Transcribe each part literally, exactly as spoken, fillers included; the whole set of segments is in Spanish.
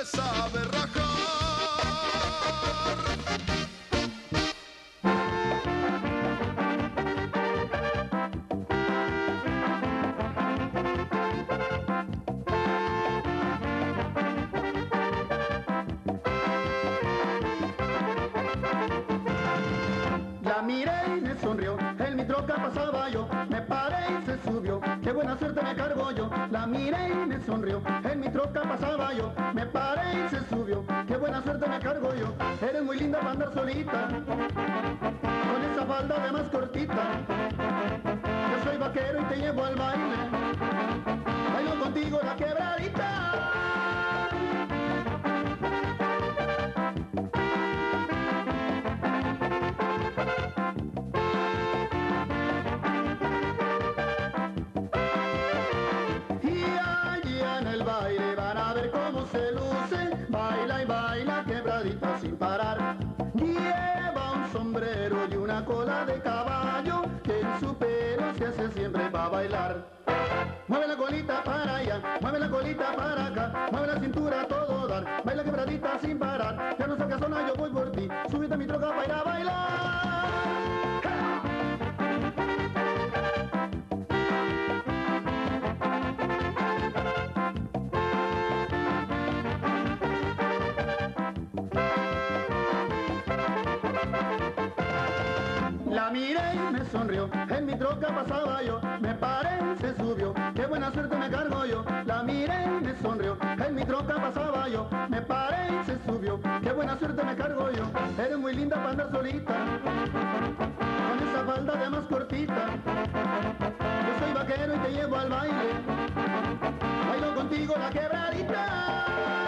sabe rajar. La miré y me sonrió, en mi troca pasaba yo, me paré y se subió, qué buena suerte me cargo yo. La miré y me sonrió, en mi troca pasaba yo, me paré y se subió, qué buena suerte me cargo yo. Eres muy linda para andar solita, con esa falda de más cortita. Yo soy vaquero y te llevo al baile, bailo contigo la quebradita. Se luce, baila y baila quebradita sin parar. Lleva un sombrero y una cola de caballo que en su pelo se hace siempre para bailar. Mueve la colita para allá, mueve la colita para acá, mueve la cintura a todo dar, baila quebradita sin parar. Ya no sacas zona, yo voy por ti, súbete a mi troca para ir a bailar. La miré y me sonrió, en mi troca pasaba yo, me paré y se subió, qué buena suerte me cargo yo. La miré y me sonrió, en mi troca pasaba yo, me paré y se subió, qué buena suerte me cargo yo. Eres muy linda para andar solita, con esa falda de más cortita. Yo soy vaquero y te llevo al baile, bailo contigo la quebradita.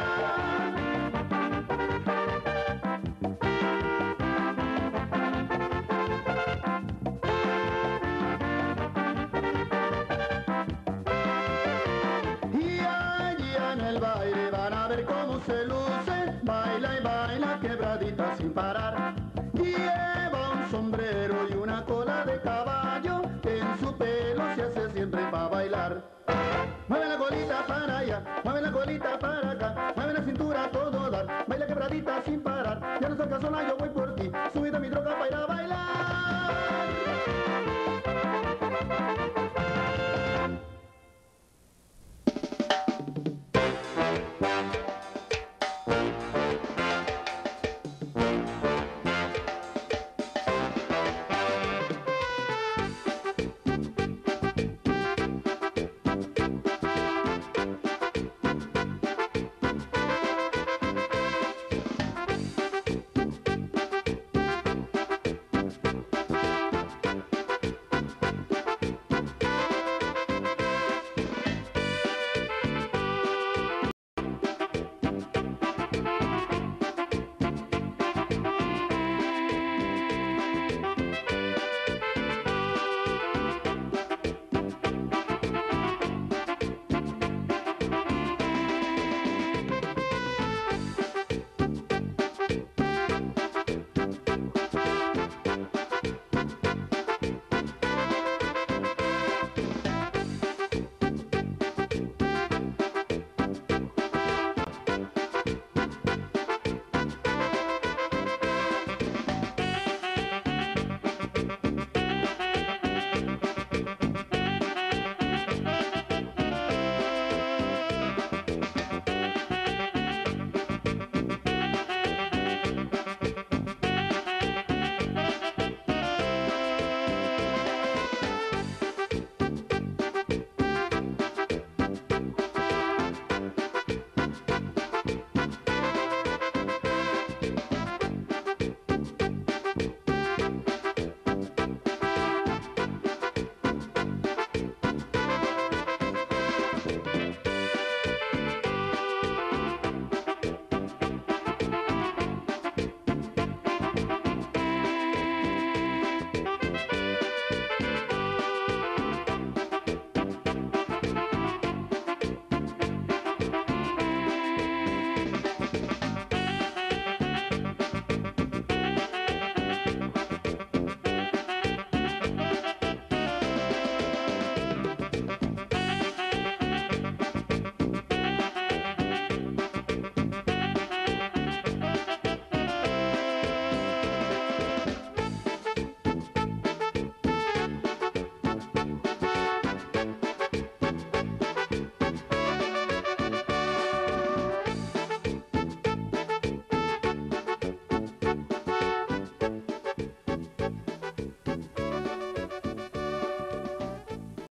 Se luce, baila y baila quebradita sin parar. Lleva un sombrero y una cola de caballo que en su pelo se hace siempre para bailar. Mueve la colita para allá, mueve la colita para acá, mueve la cintura a todo dar, baila quebradita sin parar. Ya no sacas sola, yo voy por ti. Sube